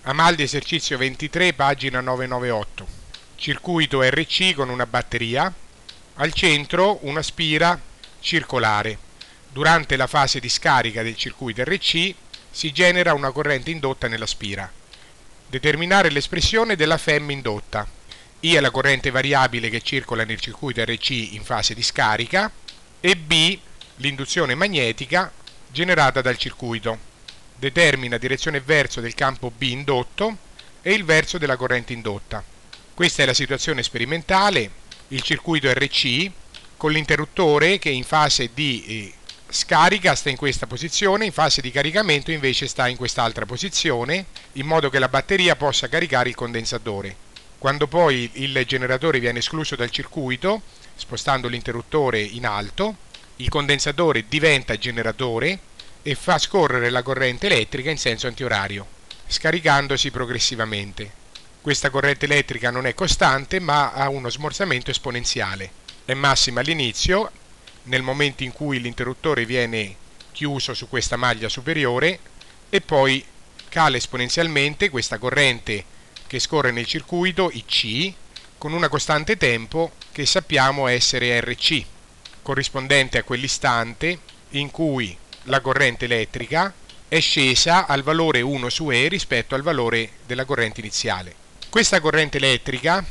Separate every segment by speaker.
Speaker 1: Amaldi esercizio 23, pagina 998. Circuito RC con una batteria. Al centro una spira circolare. Durante la fase di scarica del circuito RC si genera una corrente indotta nella spira. Determinare l'espressione della FEM indotta. I è la corrente variabile che circola nel circuito RC in fase di scarica e B l'induzione magnetica generata dal circuito. Determina direzione e verso del campo B indotto e il verso della corrente indotta. Questa è la situazione sperimentale, il circuito RC con l'interruttore che in fase di scarica sta in questa posizione, in fase di caricamento invece sta in quest'altra posizione, in modo che la batteria possa caricare il condensatore. Quando poi il generatore viene escluso dal circuito, spostando l'interruttore in alto, il condensatore diventa generatore e fa scorrere la corrente elettrica in senso antiorario, scaricandosi progressivamente. Questa corrente elettrica non è costante, ma ha uno smorzamento esponenziale. È massima all'inizio, nel momento in cui l'interruttore viene chiuso su questa maglia superiore, e poi cala esponenzialmente questa corrente che scorre nel circuito IC con una costante tempo che sappiamo essere RC, corrispondente a quell'istante in cui la corrente elettrica è scesa al valore 1 su E rispetto al valore della corrente iniziale. Questa corrente elettrica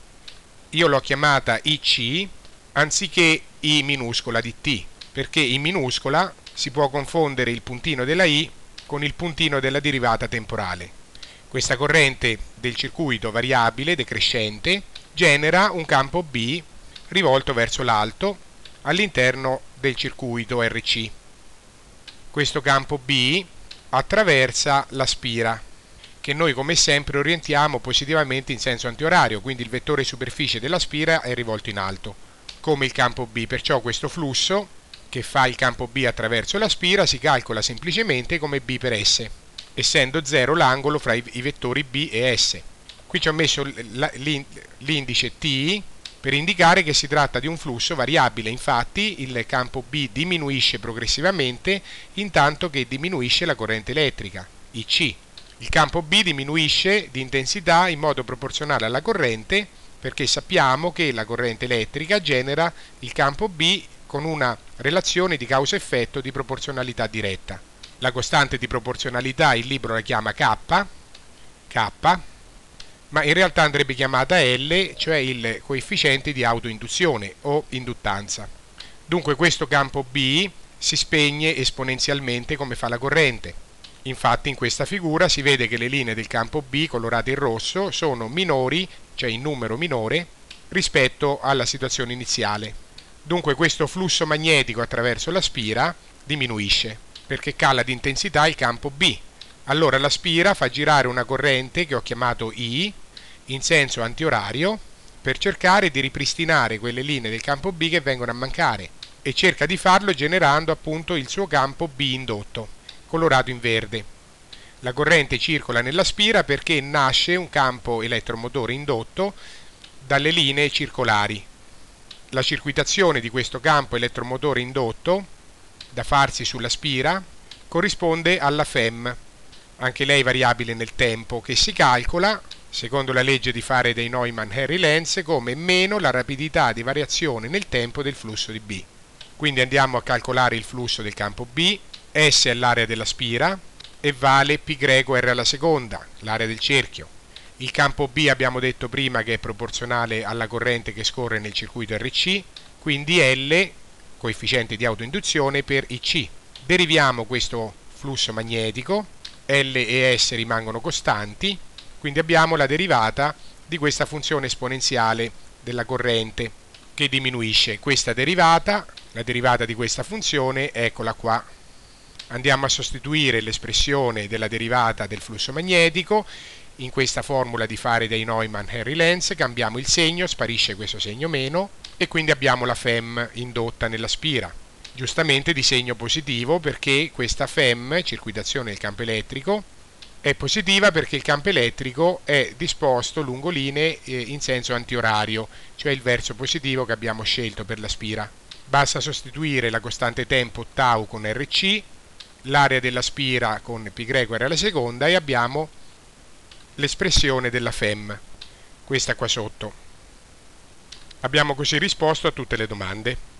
Speaker 1: io l'ho chiamata IC anziché I minuscola di T, perché in minuscola si può confondere il puntino della I con il puntino della derivata temporale. Questa corrente del circuito variabile decrescente genera un campo B rivolto verso l'alto all'interno del circuito RC. Questo campo B attraversa la spira, che noi come sempre orientiamo positivamente in senso antiorario, quindi il vettore superficie della spira è rivolto in alto, come il campo B. Perciò questo flusso che fa il campo B attraverso la spira si calcola semplicemente come B per S, essendo 0 l'angolo fra i vettori B e S. Qui ci ho messo l'indice T per indicare che si tratta di un flusso variabile, infatti il campo B diminuisce progressivamente intanto che diminuisce la corrente elettrica, IC. Il campo B diminuisce di intensità in modo proporzionale alla corrente, perché sappiamo che la corrente elettrica genera il campo B con una relazione di causa-effetto di proporzionalità diretta. La costante di proporzionalità il libro la chiama K, ma in realtà andrebbe chiamata L, cioè il coefficiente di autoinduzione o induttanza. Dunque questo campo B si spegne esponenzialmente come fa la corrente. Infatti in questa figura si vede che le linee del campo B colorate in rosso sono minori, cioè in numero minore, rispetto alla situazione iniziale. Dunque questo flusso magnetico attraverso la spira diminuisce, perché cala di intensità il campo B. Allora la spira fa girare una corrente che ho chiamato I in senso antiorario per cercare di ripristinare quelle linee del campo B che vengono a mancare, e cerca di farlo generando appunto il suo campo B indotto, colorato in verde. La corrente circola nella spira perché nasce un campo elettromotore indotto dalle linee circolari. La circuitazione di questo campo elettromotore indotto da farsi sulla spira corrisponde alla FEM, anche lei variabile nel tempo, che si calcola, secondo la legge di Faraday-Neumann-Henry Lenz, come meno la rapidità di variazione nel tempo del flusso di B. Quindi andiamo a calcolare il flusso del campo B. S è l'area della spira e vale πr alla seconda, l'area del cerchio. Il campo B abbiamo detto prima che è proporzionale alla corrente che scorre nel circuito RC, quindi L, coefficiente di autoinduzione, per IC. Deriviamo questo flusso magnetico, L e S rimangono costanti, quindi abbiamo la derivata di questa funzione esponenziale della corrente che diminuisce. Questa derivata, la derivata di questa funzione, eccola qua. Andiamo a sostituire l'espressione della derivata del flusso magnetico in questa formula di Faraday-Neumann-Henry Lenz, cambiamo il segno, sparisce questo segno meno e quindi abbiamo la FEM indotta nella spira, giustamente di segno positivo perché questa FEM, circuitazione del campo elettrico, è positiva perché il campo elettrico è disposto lungo linee in senso antiorario, cioè il verso positivo che abbiamo scelto per la spira. Basta sostituire la costante tempo tau con RC, l'area della spira con πr alla seconda e abbiamo l'espressione della FEM, questa qua sotto. Abbiamo così risposto a tutte le domande.